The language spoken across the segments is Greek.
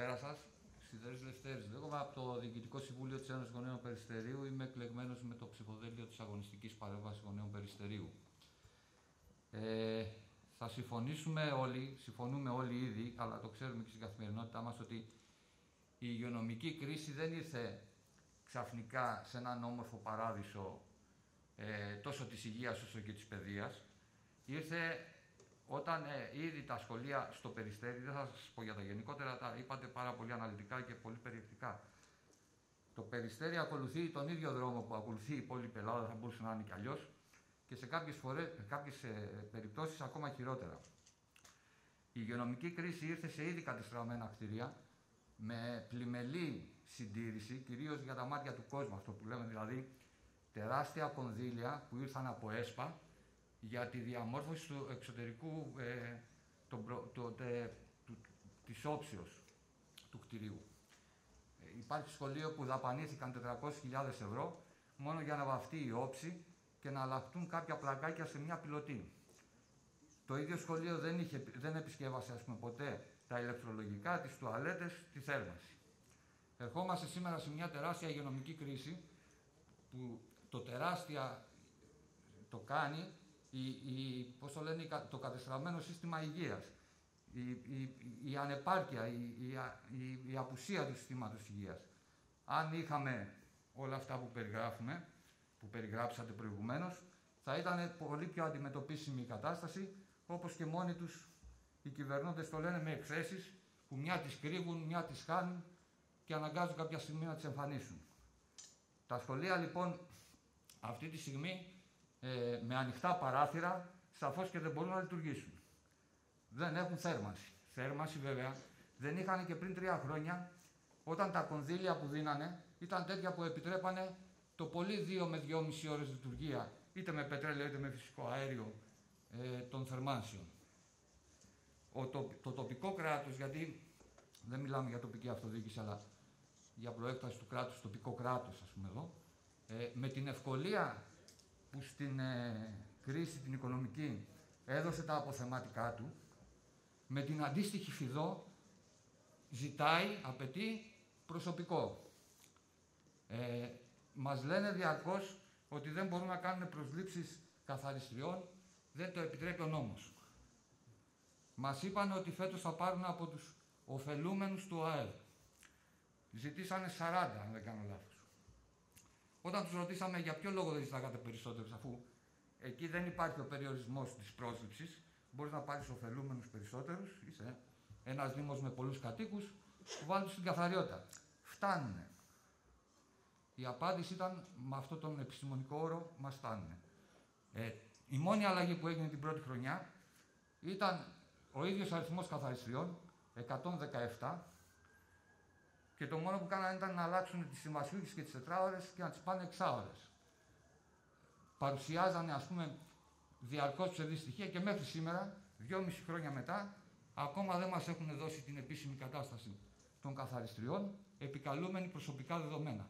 Καλησπέρα σας. Σιδέρης Λευτέρης. Λέγομαι από το Διοικητικό Συμβούλιο της Ένωσης Γονέων Περιστερίου. Είμαι εκλεγμένος με το ψηφοδέλτιο της Αγωνιστικής Παρέμβασης Γονέων Περιστερίου. Θα συμφωνούμε όλοι ήδη, αλλά το ξέρουμε και στην καθημερινότητά μας, ότι η υγειονομική κρίση δεν ήρθε ξαφνικά σε έναν όμορφο παράδεισο τόσο της υγείας όσο και της παιδείας. Ήρθε όταν ήδη τα σχολεία στο Περιστέρι, δεν θα σας πω για τα γενικότερα, τα είπατε πάρα πολύ αναλυτικά και πολύ περιεκτικά. Το Περιστέρι ακολουθεί τον ίδιο δρόμο που ακολουθεί η υπόλοιπη Ελλάδα, θα μπορούσε να είναι κι αλλιώς, και σε κάποιες περιπτώσεις ακόμα χειρότερα. Η υγειονομική κρίση ήρθε σε ήδη κατεστραμμένα κτίρια, με πλημελή συντήρηση, κυρίως για τα μάτια του κόσμου, αυτό που λέμε δηλαδή, τεράστια κονδύλια που ήρθαν από ΕΣΠΑ για τη διαμόρφωση του εξωτερικού της όψεως του κτηρίου. Υπάρχει σχολείο που δαπανήθηκαν 400.000 ευρώ μόνο για να βαφτεί η όψη και να αλλάχτούν κάποια πλακάκια σε μια πιλωτή. Το ίδιο σχολείο δεν επισκεύασε, ας πούμε, ποτέ τα ηλεκτρολογικά, τις τουαλέτες, τη θέρμανση. Ερχόμαστε σήμερα σε μια τεράστια υγειονομική κρίση που το τεράστια το κάνει το κατεστραμμένο σύστημα υγείας, η ανεπάρκεια, η απουσία του συστήματος υγείας. Αν είχαμε όλα αυτά που περιγράψατε προηγουμένως, θα ήταν πολύ πιο αντιμετωπίσιμη η κατάσταση, όπως και μόνοι τους οι κυβερνώντες το λένε με εκθέσεις που μια τις κρύβουν, μια τις χάνουν και αναγκάζουν κάποια στιγμή να τις εμφανίσουν. Τα σχολεία λοιπόν αυτή τη στιγμή με ανοιχτά παράθυρα σαφώς και δεν μπορούν να λειτουργήσουν. Δεν έχουν θέρμανση. Θέρμανση βέβαια δεν είχαν και πριν 3 χρόνια, όταν τα κονδύλια που δίνανε ήταν τέτοια που επιτρέπανε το πολύ 2 με 2,5 ώρες λειτουργία, είτε με πετρέλαιο είτε με φυσικό αέριο των θερμάνσεων. Το τοπικό κράτος, γιατί δεν μιλάμε για τοπική αυτοδιοίκηση, αλλά για προέκταση του κράτους, τοπικό κράτος, ας πούμε εδώ, με την ευκολία που στην κρίση την οικονομική έδωσε τα αποθεματικά του, με την αντίστοιχη φιδό απαιτεί προσωπικό. Μας λένε διαρκώς ότι δεν μπορούν να κάνουν προσλήψεις καθαριστριών, δεν το επιτρέπει ο νόμος. Μας είπαν ότι φέτος θα πάρουν από τους ωφελούμενους του ΑΕΔ. Ζητήσανε 40, αν δεν κάνω λάθος. Όταν τους ρωτήσαμε για ποιο λόγο δεν ζητάγατε περισσότερους, αφού εκεί δεν υπάρχει ο περιορισμός της πρόσληψης, μπορείς να πάρεις ωφελούμενους περισσότερους, είσαι ένας δήμος με πολλούς κατοίκους, που βάλουν στην καθαριότητα. Φτάνουνε. Η απάντηση ήταν, με αυτόν τον επιστημονικό όρο, μας φτάνουνε. Η μόνη αλλαγή που έγινε την πρώτη χρονιά ήταν ο ίδιος αριθμός καθαριστριών, 117, και το μόνο που κάνανε ήταν να αλλάξουν τις συμβασιούχες και τις 4ώρες και να τις πάνε 6ώρες. Παρουσιάζανε, ας πούμε, διαρκώς ψευδή στοιχεία και μέχρι σήμερα, 2,5 χρόνια μετά, ακόμα δεν μας έχουν δώσει την επίσημη κατάσταση των καθαριστριών, επικαλούμενοι προσωπικά δεδομένα.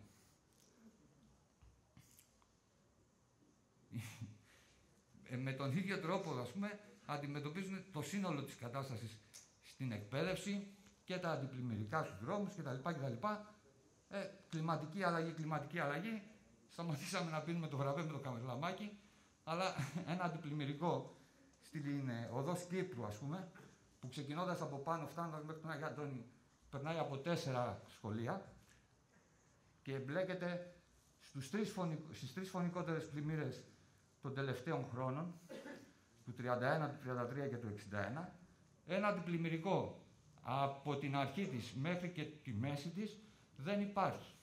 Με τον ίδιο τρόπο, ας πούμε, αντιμετωπίζουν το σύνολο της κατάστασης στην εκπαίδευση και τα αντιπλημμυρικά στους δρόμους κτλ. Κλιματική αλλαγή. Σταματήσαμε να πίνουμε το βραβείο με το καμερλαμάκι, αλλά ένα αντιπλημμυρικό στην οδός Κύπρου, ας πούμε, που ξεκινώντας από πάνω, φτάνοντας μέχρι τον Άγιο Αντώνη, περνάει από 4 σχολεία και εμπλέκεται στις 3 φωνικότερες πλημμύρες των τελευταίων χρόνων, του 31, του 33 και του 61, ένα αντιπλημμυρικό από την αρχή της μέχρι και τη μέση της δεν υπάρχει.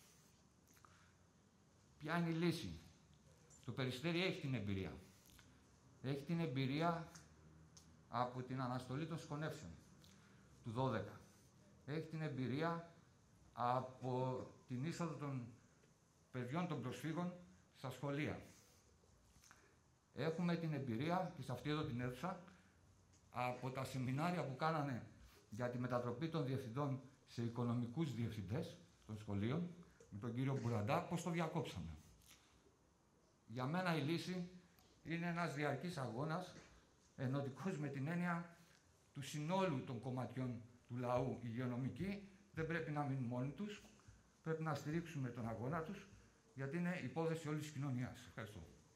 Ποια είναι η λύση? Το Περιστέρι έχει την εμπειρία. Έχει την εμπειρία από την αναστολή των συγχωνεύσεων του 12. Έχει την εμπειρία από την είσοδο των παιδιών των προσφύγων στα σχολεία. Έχουμε την εμπειρία, και σε αυτή εδώ την αίθουσα, από τα σεμινάρια που κάνανε για τη μετατροπή των διευθυντών σε οικονομικούς διευθυντές των σχολείων, με τον κύριο Μπουραντά, πώς το διακόψαμε. Για μένα η λύση είναι ένας διαρκής αγώνας, ενωτικός με την έννοια του συνόλου των κομματιών του λαού. Η υγειονομική δεν πρέπει να μείνουν μόνοι τους, πρέπει να στηρίξουμε τον αγώνα τους, γιατί είναι υπόθεση όλης της κοινωνίας. Ευχαριστώ.